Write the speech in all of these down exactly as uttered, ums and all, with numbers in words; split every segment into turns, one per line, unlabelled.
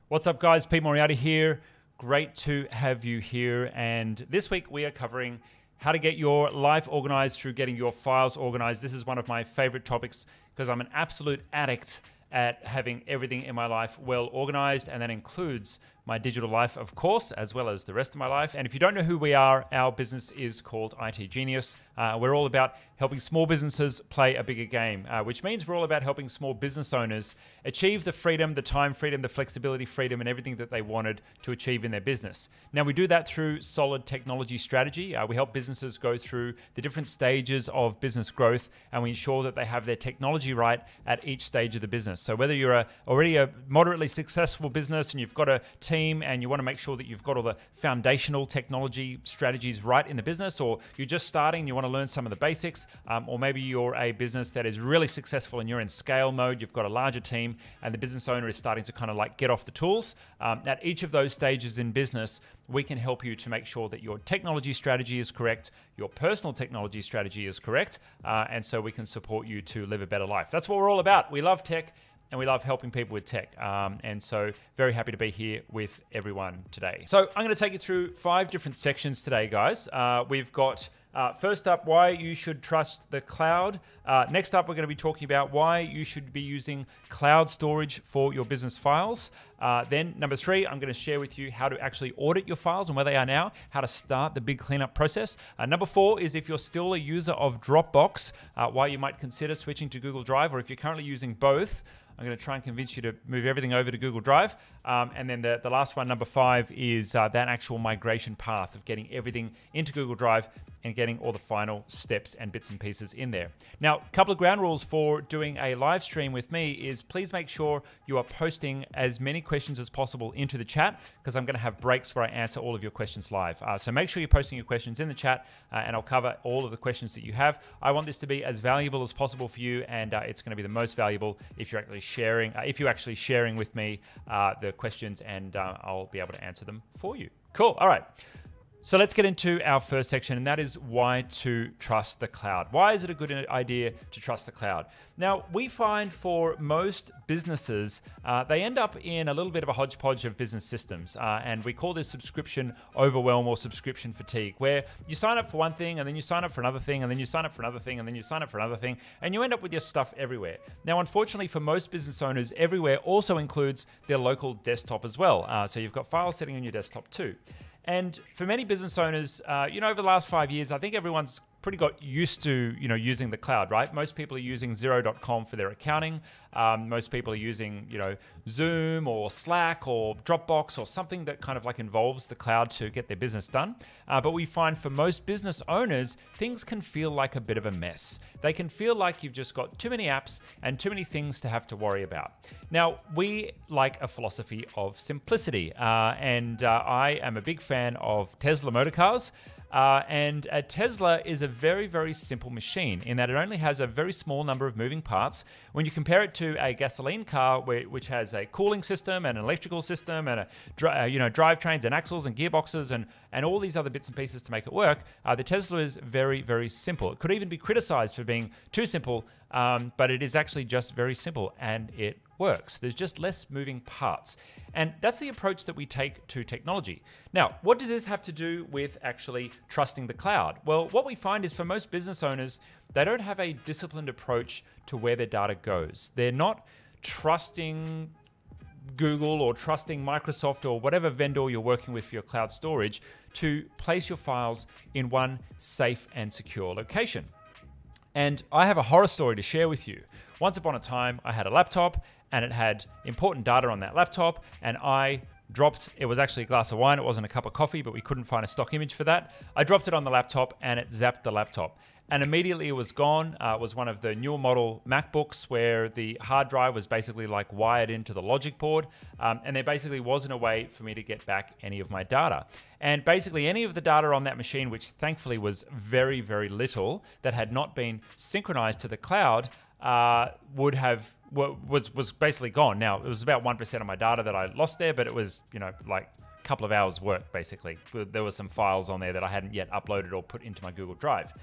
What's up, guys? Pete Moriarty here. Great to have you here. And this week we are covering how to get your life organized through getting your files organized. This is one of my favorite topics because I'm an absolute addict at having everything in my life well organized, and that includes my digital life, of course, as well as the rest of my life. And if you don't know who we are, our business is called I T Genius. Uh, we're all about helping small businesses play a bigger game, uh, which means we're all about helping small business owners achieve the freedom, the time freedom, the flexibility freedom, and everything that they wanted to achieve in their business. Now, we do that through solid technology strategy. Uh, we help businesses go through the different stages of business growth, and we ensure that they have their technology right at each stage of the business. So whether you're a, already a moderately successful business and you've got a team and you want to make sure that you've got all the foundational technology strategies right in the business, or you're just starting and you want to learn some of the basics, um, or maybe you're a business that is really successful and you're in scale mode, you've got a larger team and the business owner is starting to kind of like get off the tools. Um, at each of those stages in business, we can help you to make sure that your technology strategy is correct, your personal technology strategy is correct, uh, and so we can support you to live a better life. That's what we're all about. We love tech, and we love helping people with tech. Um, and so very happy to be here with everyone today. So I'm gonna take you through five different sections today, guys. Uh, we've got, uh, first up, why you should trust the cloud. Uh, next up, we're gonna be talking about why you should be using cloud storage for your business files. Uh, then number three, I'm gonna share with you how to actually audit your files and where they are now, how to start the big cleanup process. Uh, number four is if you're still a user of Dropbox, uh, why you might consider switching to Google Drive, or if you're currently using both, I'm going to try and convince you to move everything over to Google Drive. Um, and then the, the last one, number five, is uh, that actual migration path of getting everything into Google Drive and getting all the final steps and bits and pieces in there. Now, a couple of ground rules for doing a live stream with me is please make sure you are posting as many questions as possible into the chat, because I'm going to have breaks where I answer all of your questions live. Uh, so make sure you're posting your questions in the chat, uh, and I'll cover all of the questions that you have. I want this to be as valuable as possible for you, and uh, it's going to be the most valuable if you're actually sharing, uh, if you're actually sharing with me uh, the questions, and uh, I'll be able to answer them for you. Cool. All right. So let's get into our first section, and that is why to trust the cloud. Why is it a good idea to trust the cloud? Now, we find for most businesses, uh, they end up in a little bit of a hodgepodge of business systems, uh, and we call this subscription overwhelm or subscription fatigue, where you sign up for one thing, and then you sign up for another thing, and then you sign up for another thing, and then you sign up for another thing, and you end up with your stuff everywhere. Now, unfortunately, for most business owners, everywhere also includes their local desktop as well. Uh, so you've got files sitting on your desktop too. And for many business owners, uh, you know, over the last five years, I think everyone's pretty got used to, you know, using the cloud, right? Most people are using Xero dot com for their accounting. Um, most people are using, you know, Zoom or Slack or Dropbox or something that kind of like involves the cloud to get their business done. Uh, but we find for most business owners, things can feel like a bit of a mess. They can feel like you've just got too many apps and too many things to have to worry about. Now, we like a philosophy of simplicity, uh, and uh, I am a big fan of Tesla motor cars. Uh, and a Tesla is a very, very simple machine in that it only has a very small number of moving parts. When you compare it to a gasoline car, where, which has a cooling system and an electrical system and a, uh, you know, drivetrains and axles and gearboxes and, and all these other bits and pieces to make it work, uh, the Tesla is very, very simple. It could even be criticized for being too simple, um, but it is actually just very simple, and it works. There's just less moving parts. And that's the approach that we take to technology. Now, what does this have to do with actually trusting the cloud? Well, what we find is for most business owners, they don't have a disciplined approach to where their data goes. They're not trusting Google or trusting Microsoft or whatever vendor you're working with for your cloud storage to place your files in one safe and secure location. And I have a horror story to share with you. Once upon a time, I had a laptop and it had important data on that laptop, and I dropped, it was actually a glass of wine, it wasn't a cup of coffee, but we couldn't find a stock image for that. I dropped it on the laptop and it zapped the laptop. And immediately it was gone. Uh, it was one of the newer model MacBooks where the hard drive was basically like wired into the logic board. Um, and there basically wasn't a way for me to get back any of my data. And basically any of the data on that machine, which thankfully was very, very little, that had not been synchronized to the cloud, uh, would have, was, was basically gone. Now, it was about one percent of my data that I lost there, but it was, you know, like a couple of hours work basically. There were some files on there that I hadn't yet uploaded or put into my Google Drive.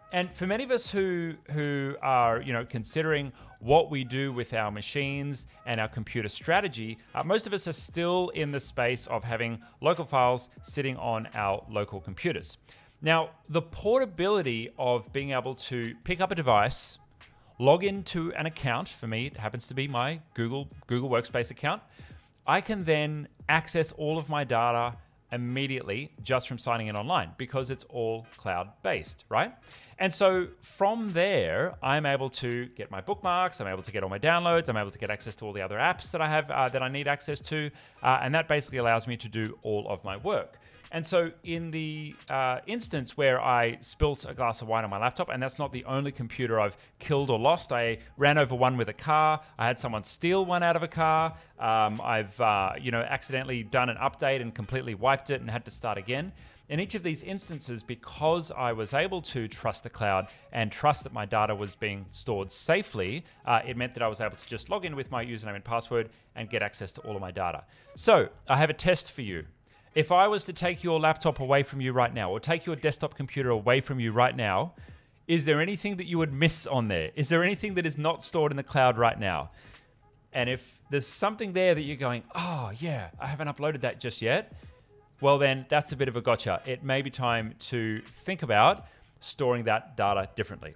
and for many of us who who are you know considering what we do with our machines and our computer strategy, uh, most of us are still in the space of having local files sitting on our local computers. Now, the portability of being able to pick up a device, log into an account, for me it happens to be my Google Google Workspace account, I can then access all of my data immediately just from signing in online because it's all cloud-based, right? And so from there, I'm able to get my bookmarks, I'm able to get all my downloads, I'm able to get access to all the other apps that I have uh, that I need access to, uh, and that basically allows me to do all of my work. And so in the uh, instance where I spilt a glass of wine on my laptop, and that's not the only computer I've killed or lost. I ran over one with a car. I had someone steal one out of a car. Um, I've uh, you know accidentally done an update and completely wiped it and had to start again. In each of these instances, because I was able to trust the cloud and trust that my data was being stored safely, uh, it meant that I was able to just log in with my username and password and get access to all of my data. So I have a test for you. If I was to take your laptop away from you right now, or take your desktop computer away from you right now, is there anything that you would miss on there? Is there anything that is not stored in the cloud right now? And if there's something there that you're going, oh yeah, I haven't uploaded that just yet, well then that's a bit of a gotcha. It may be time to think about storing that data differently.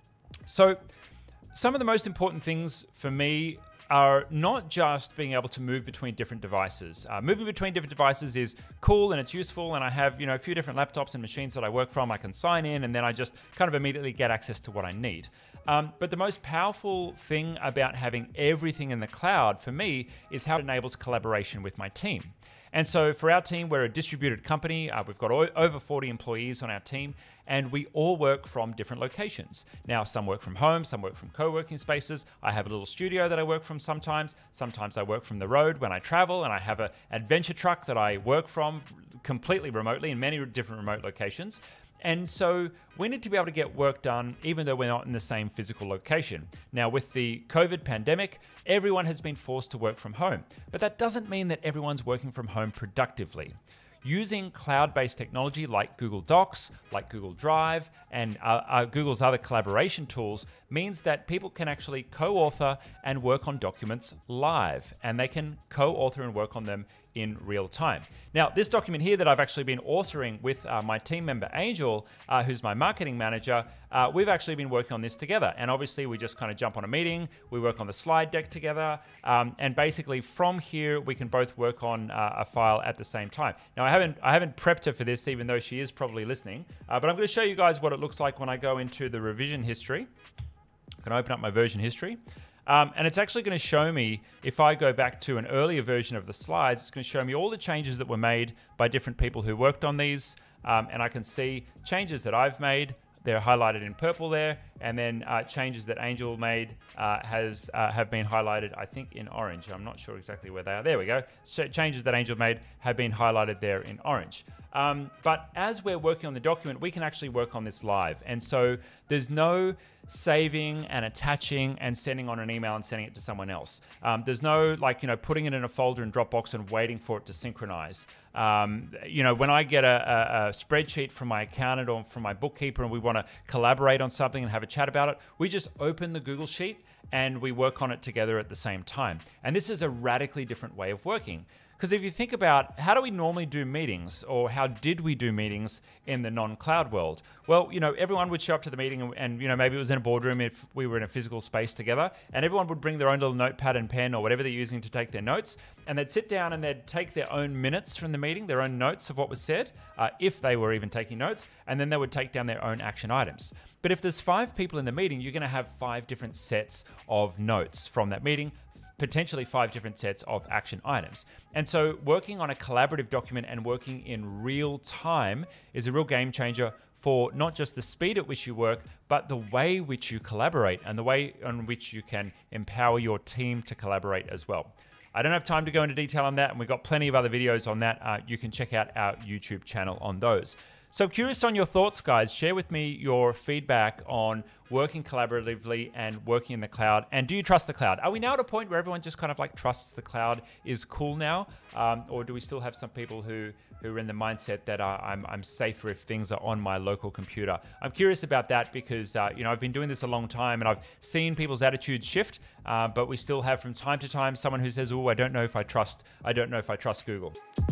So some of the most important things for me are not just being able to move between different devices. Uh, moving between different devices is cool and it's useful, and I have you know a few different laptops and machines that I work from. I can sign in and then I just kind of immediately get access to what I need. Um, but the most powerful thing about having everything in the cloud for me is how it enables collaboration with my team. And so for our team, we're a distributed company. Uh, we've got o- over forty employees on our team, and we all work from different locations. Now, some work from home, some work from co-working spaces. I have a little studio that I work from sometimes. Sometimes I work from the road when I travel, and I have an adventure truck that I work from completely remotely in many different remote locations. And so we need to be able to get work done even though we're not in the same physical location. Now, with the COVID pandemic, everyone has been forced to work from home, but that doesn't mean that everyone's working from home productively. Using cloud-based technology like Google Docs, like Google Drive, and uh, uh, Google's other collaboration tools means that people can actually co-author and work on documents live, and they can co-author and work on them in real time. Now, this document here that I've actually been authoring with uh, my team member Angel, uh, who's my marketing manager, uh, we've actually been working on this together. And obviously we just kind of jump on a meeting, we work on the slide deck together, um, and basically from here we can both work on uh, a file at the same time. Now, I haven't I haven't prepped her for this, even though she is probably listening, uh, but I'm going to show you guys what it looks like when I go into the revision history. I'm going to open up my version history. Um, and it's actually going to show me, if I go back to an earlier version of the slides, it's going to show me all the changes that were made by different people who worked on these. Um, and I can see changes that I've made. They're highlighted in purple there. And then uh, changes that Angel made uh, has, uh, have been highlighted, I think, in orange. I'm not sure exactly where they are. There we go. So changes that Angel made have been highlighted there in orange. Um, but as we're working on the document, we can actually work on this live. And so there's no saving and attaching and sending on an email and sending it to someone else. Um, there's no like, you know, putting it in a folder in Dropbox and waiting for it to synchronize. Um, you know, when I get a, a, a spreadsheet from my accountant or from my bookkeeper and we want to collaborate on something and have a chat about it, we just open the Google Sheet and we work on it together at the same time. And this is a radically different way of working. Because if you think about how do we normally do meetings, or how did we do meetings in the non-cloud world? Well, you know, everyone would show up to the meeting and, and, you know, maybe it was in a boardroom if we were in a physical space together, and everyone would bring their own little notepad and pen or whatever they're using to take their notes, and they'd sit down and they'd take their own minutes from the meeting, their own notes of what was said, uh, if they were even taking notes, and then they would take down their own action items. But if there's five people in the meeting, you're going to have five different sets of notes from that meeting, potentially five different sets of action items. And so working on a collaborative document and working in real time is a real game changer for not just the speed at which you work, but the way which you collaborate and the way in which you can empower your team to collaborate as well. I don't have time to go into detail on that, and we've got plenty of other videos on that. Uh, you can check out our YouTube channel on those. So curious on your thoughts, guys. Share with me your feedback on working collaboratively and working in the cloud. And do you trust the cloud? Are we now at a point where everyone just kind of like trusts the cloud is cool now? Um, or do we still have some people who, who are in the mindset that uh, I'm, I'm safer if things are on my local computer? I'm curious about that because, uh, you know, I've been doing this a long time and I've seen people's attitudes shift, uh, but we still have from time to time someone who says, oh, I don't know if I trust, I don't know if I trust Google.